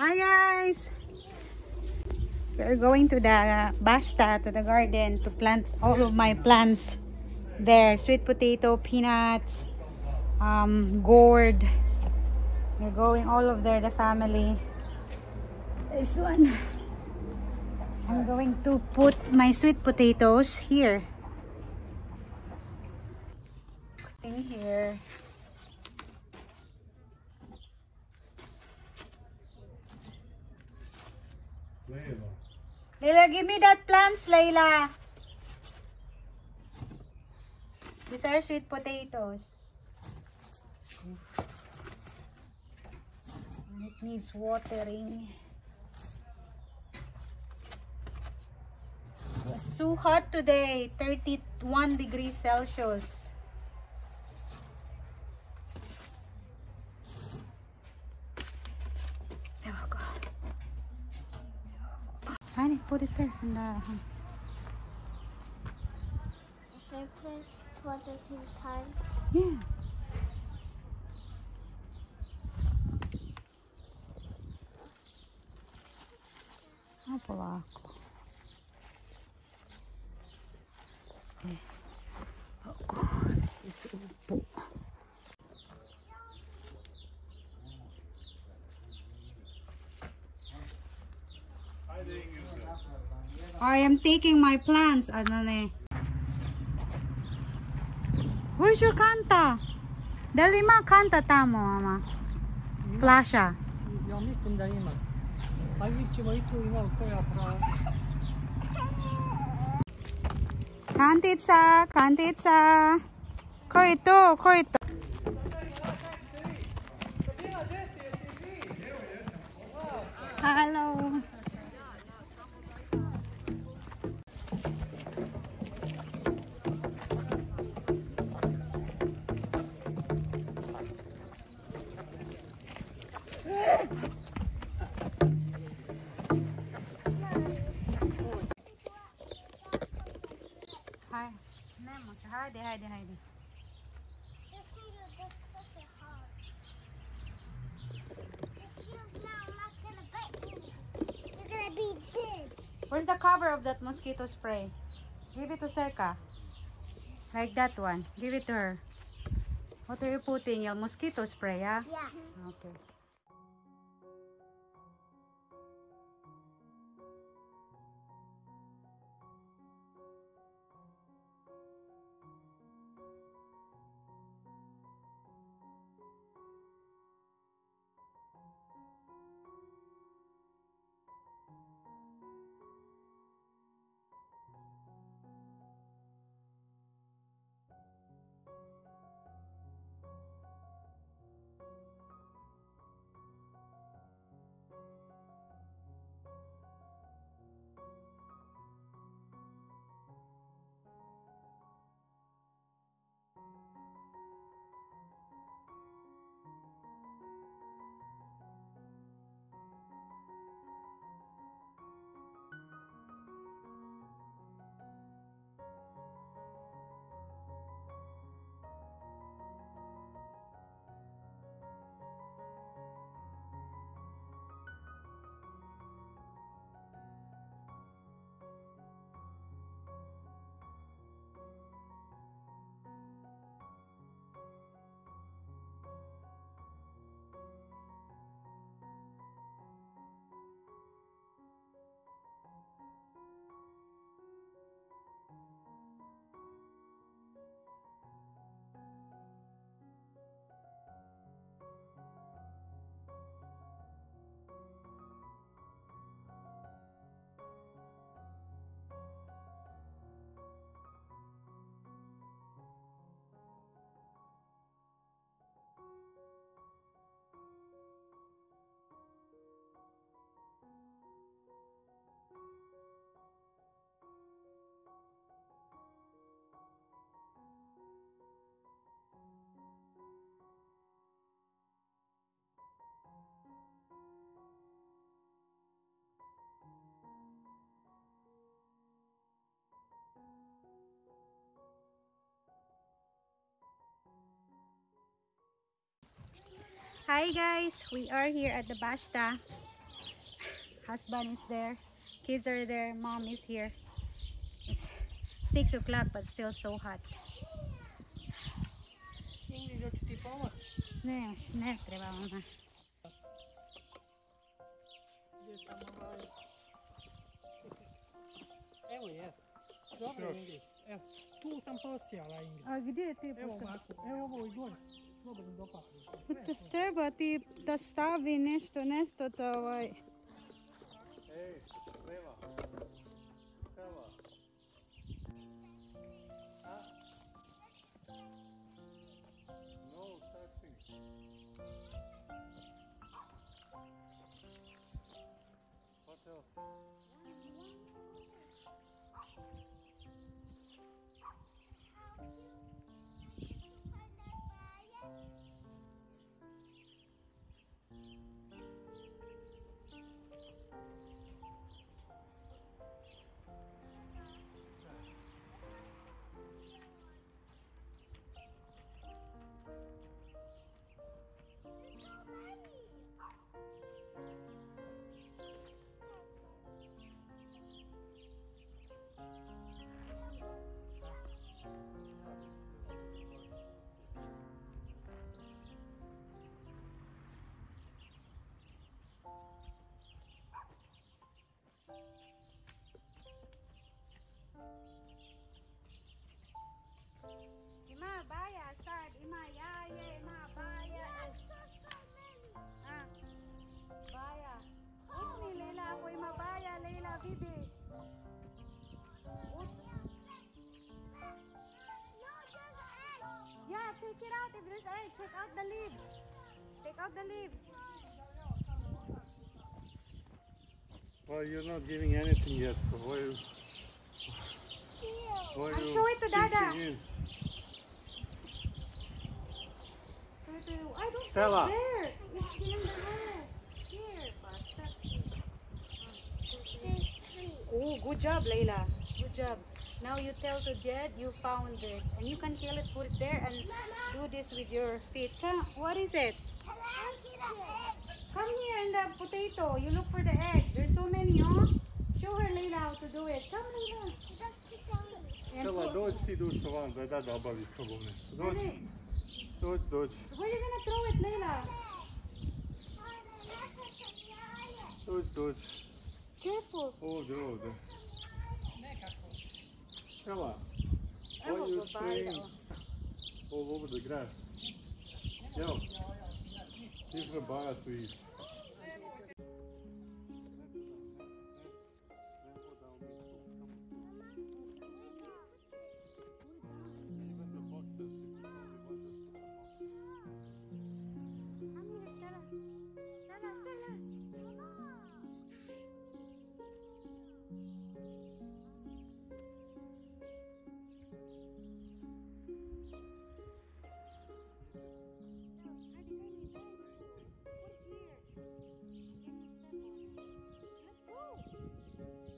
Hi guys! We're going to the basta, to the garden, to plant all of my plants there. Sweet potato, peanuts, gourd. We're going all of there, the family. This one. I'm going to put my sweet potatoes here. Putting here. Layla, give me that plants, Layla. These are sweet potatoes. And it needs watering. It's too hot today, 31 degrees Celsius. Oh God. Honey, put it there. In the, Should I put it towards the same time? yeah. Pala ako. Okay. Ako. This is upo. I am taking my plants. Ano na eh. Where's your kanta? Dali ma kanta tamo, mama. Flasha. Jag missade dig innan. Jag gick ju inte innan för jag bra. Kantitsa, kantitsa. Koito, koito. Hello. Hi. Hide, hide, hide. Where's the cover of that mosquito spray? Give it to Seka. Like that one. Give it to her. What are you putting? Your mosquito spray, yeah? Yeah. Okay. Hi guys, we are here at the basta. Husband is there. Kids are there. Mom is here. It's 6 o'clock, but still so hot. Ingrid, hoću ti pomoć? Ne treba mama. Gdje sam Evo je. Dobro Ingrid. Evo, tu sam posijala Ingrid. A gdje ti Evo ovako, evo ovo i gore. Slobodno dopahli. Treba ti da stavi nešto to ovaj. Ej, Stella. Stella. Ah. No touching. What else? Ima baya sad, ima yaye, ima baya. Ah, baya. Usni Leila, ako ima baya, Leila, bibi. Yeah, take it out if there's egg. Take out the leaves. Take out the leaves. Well, you're not giving anything yet, so why I'll you show it to Dada. peeking in? I don't Stella. see there. It's still in the hair. Here, basta. There's three. Oh, good job, Layla. Good job. Now you tell to Jed you found this, and you can kill it, put it there, and do this with your feet. Come, what is it? Can I get an egg? Come here in the potato. You look for the egg. There's so many, huh? Show her, Layla, how to do it. Come, Layla. Just sit down. And Stella, put- dođi ti dušo van, da Dada obavi s tobom nešto. Dođi, Honey, dođi. where are you gonna throw it, Layla? Dođi. Careful. Ovdje. Nekako. Stella, Evo why you go, spraying bye. all over the grass? Evo, give her baja to eat. Even the boxes, if it's only one, just put the box. Come here, Stella. Stella. Ready. Put it here. Then you step on it. Let go.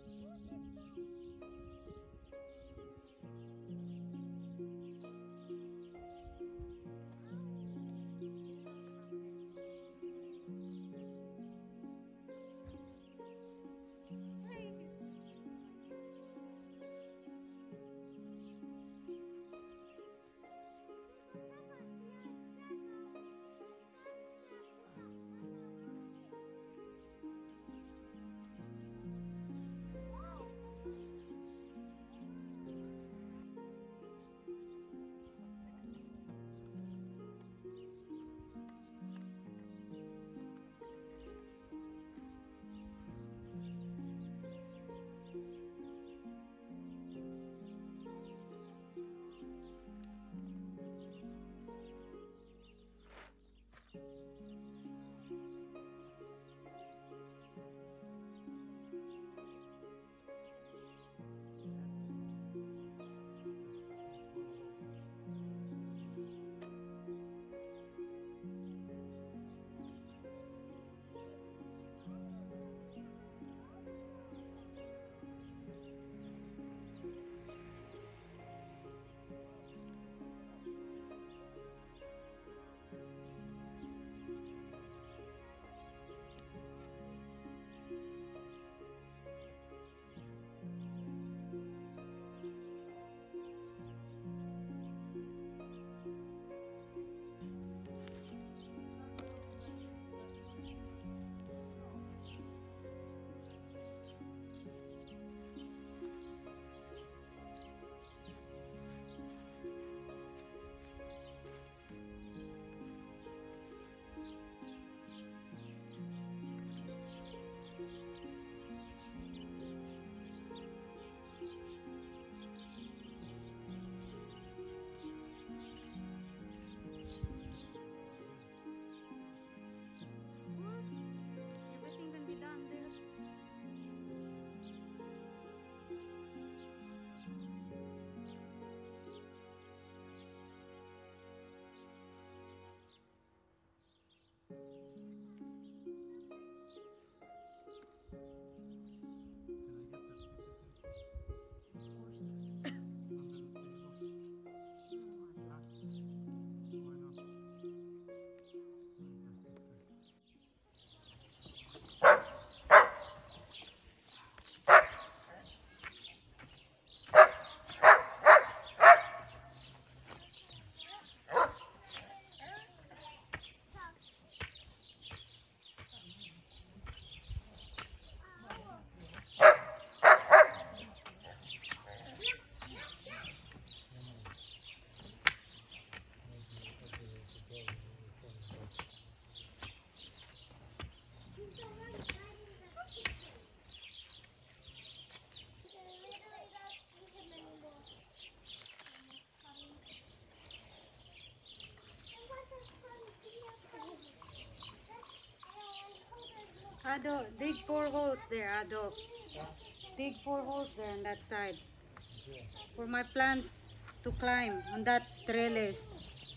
Ado, dig 4 holes there, Ado. Dig 4 holes there on that side. For my plants to climb on that trellis.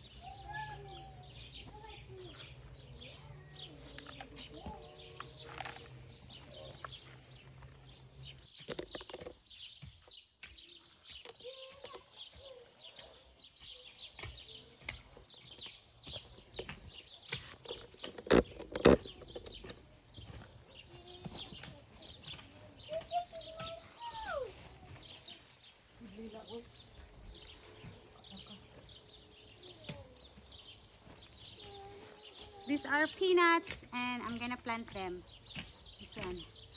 These are peanuts and I'm gonna plant them. This one.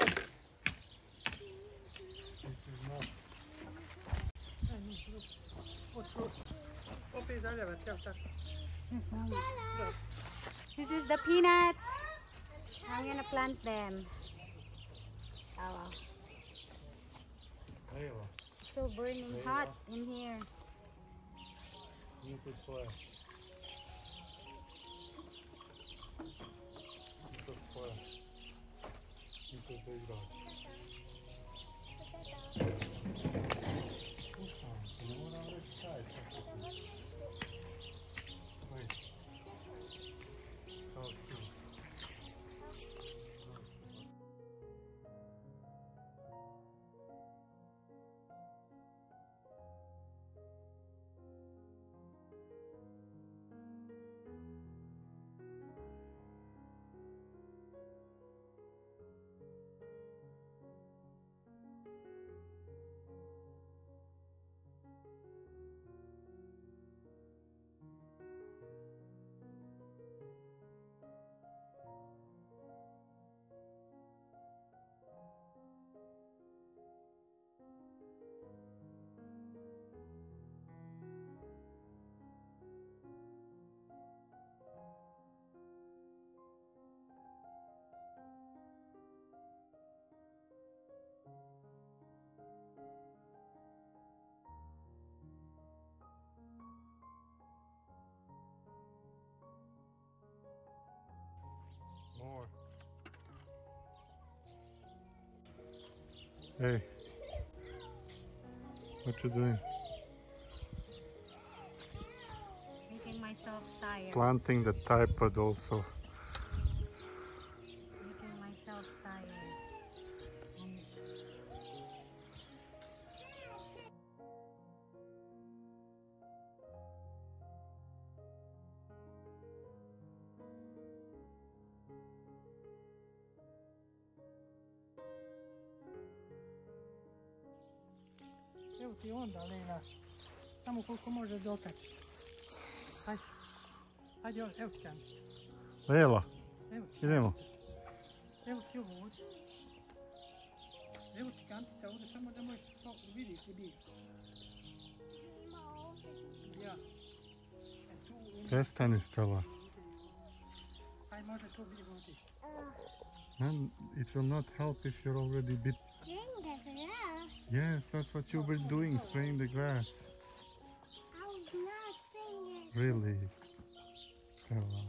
This is not. Opet zaljevat, evo tako. This is the peanuts. I'm gonna plant them. Oh, wow. Layla, So burning hot in here. you put fire. You put fire. You put big dog. You know what I would try? Wait. Oh, cute. More. Hey, what you doing? Making myself tired. Planting the tripod also. Making myself tired. And Evo ti onda, Lejla. Samo koliko možeš dotaći. Hajde. Hajde, evo ti kantica. Layla, Evo ti idemo. kantica. Evo ti ovo ovdje. Evo ti kantica ovdje, samo da možeš to vidjeti gdje. Ja. E tu ima. Prestani, Stella. Hajde, može tu biti ovdje. Man, it will not help if you're already bit. Bring the grass. Yes, that's what you were doing, spraying the grass. I was not saying it. Really, Stella.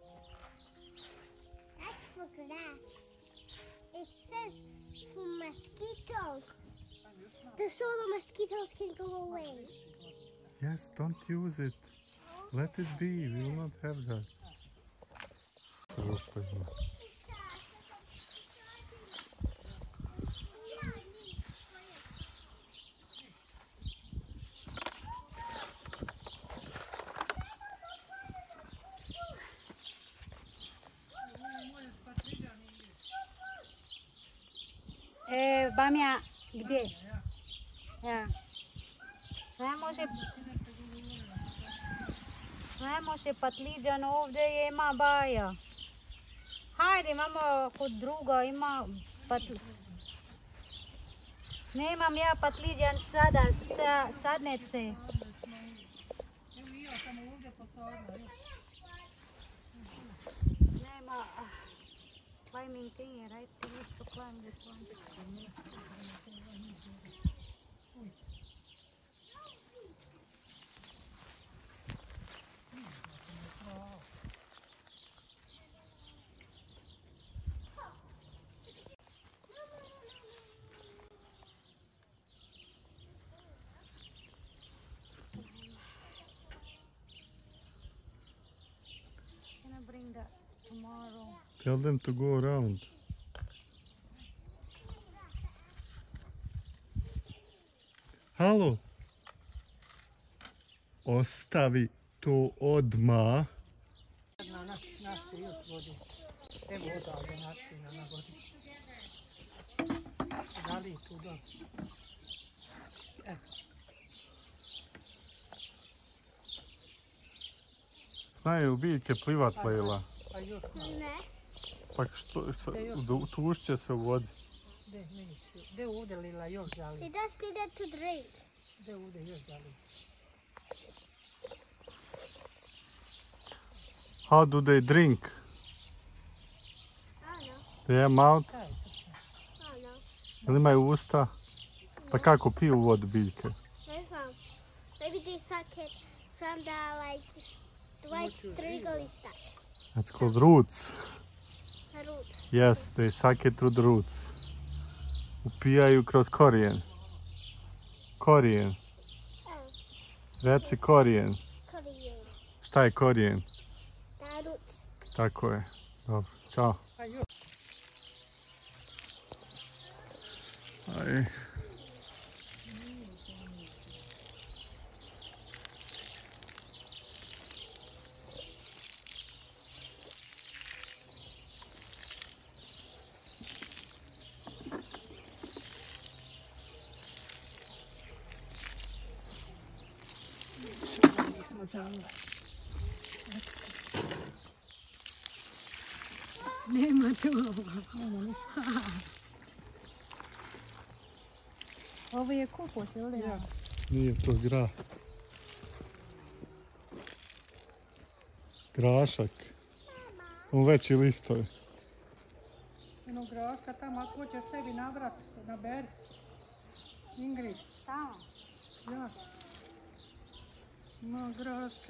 That's for grass. It says for mosquitoes. So the mosquitoes can go away. Yes, don't use it. Let it be. We will not have that. Bamja, gdje? Ja. Ne može patliđan, ovdje je ima baja. Hajde, imamo kod druga, ima Nemam ja patliđan sada, sadnice. Evo i ja samo ovdje posadila. Nema climbing thing, right? He needs to climb this one. that tomorrow. Tell them to go around. Halo? Ostavi to odmah. Našte još vode. Evo odavde naština na vodi. Zali tu dom. Evo. Znaju biljke plivat, Lejla. Pa još malo. Ne. Pa što, tušće se u vodi. Gdje ovdje Lila još zali? It does need it to drink. Gdje ovdje još zali? How do they drink? I don't know. They have mouth? Kaj je srce? I don't know. Ili imaju usta? Pa kako piju vodu biljke? There's some. Maybe they suck it from the white triggly stuff. That's called roots. The root. Yes, they suck it through the roots. Upijaju kroz korijen. Korijen. Oh, Reci korijen. Korean. Šta je korijen? The roots. Tako je. Dobro, čao. Pa još. Aj. Nismo zali. Nema tu. Nema ništa. Ovo je kupus, ili? Ja. Nije to grah. Grašak. On veći listovi. Eno graška tamo, ako hoćeš sebi nabrat, naberi. Ingrid, Tamo. još. Ima graška.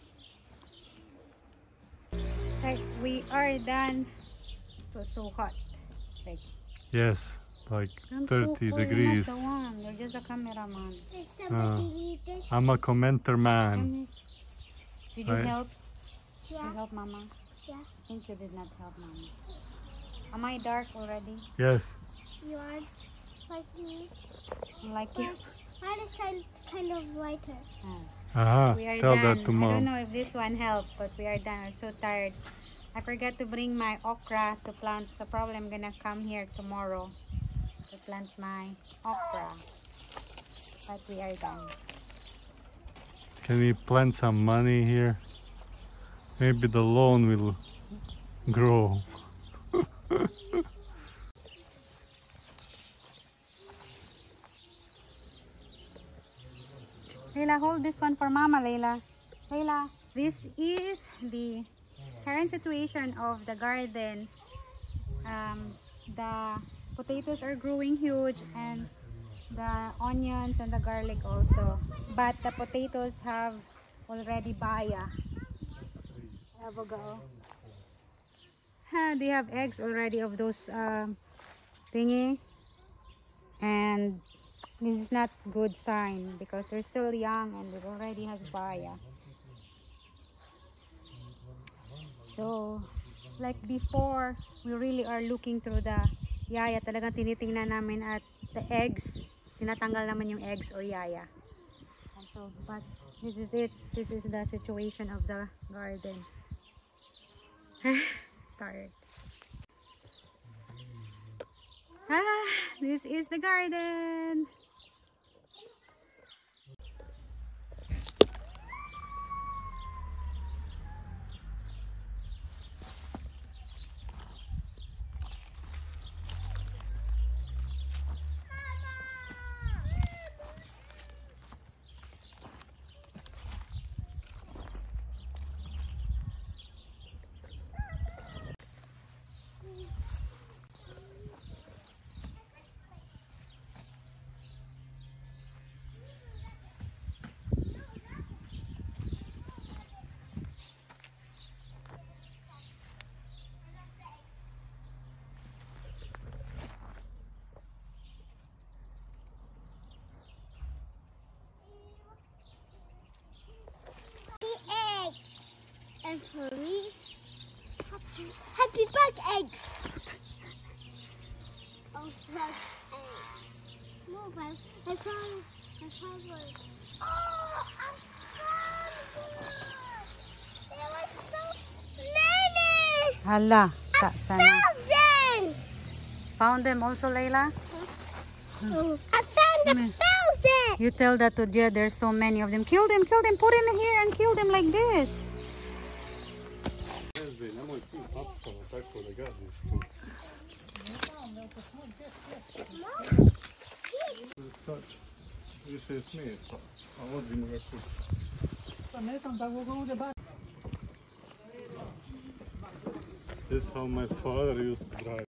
Right, we are done. It was so hot. Like, Yes, like I'm 30 not degrees. the one. You're just a cameraman. Did somebody read this? I'm a commenter man. Did you Right. help? You Yeah. help Mama? Yeah. I think you did not help Mama. Am I dark already? Yes. You are like me. Like you? Mine is kind of lighter. Aha, We are tell done. that to I don't mom. know if this one helped, but we are done. I'm so tired. I forgot to bring my okra to plant, so probably I'm gonna come here tomorrow to plant my okra. But we are done. Can we plant some money here? Maybe the lawn will grow. Layla, hold this one for Mama, Layla. Layla, this is the current situation of the garden. The potatoes are growing huge and the onions and the garlic also. But the potatoes have already baya. Avogadro. They have eggs already of those thingy. And this is not good sign because they're still young and it already has baya. So, like before, we really are looking through the yaya. Talagang tinitingnan namin at the eggs. Tinatanggal naman yung eggs or yaya. And so, but this is it. This is the situation of the garden. Tired. This is the garden. The egg. And for me, Happy bug eggs. Oh, bug eggs. No, but I found one. Oh, I found one. There was so many. Hala, tak sana. 1,000. Found them also, Layla? I found 1,000. You tell that to Jed, there's so many of them. Kill them, put in here and kill them like this. Više smiješno, a vozimo ga kući. Pa ne znam da ga ovdje baš. This is how my father used to drive.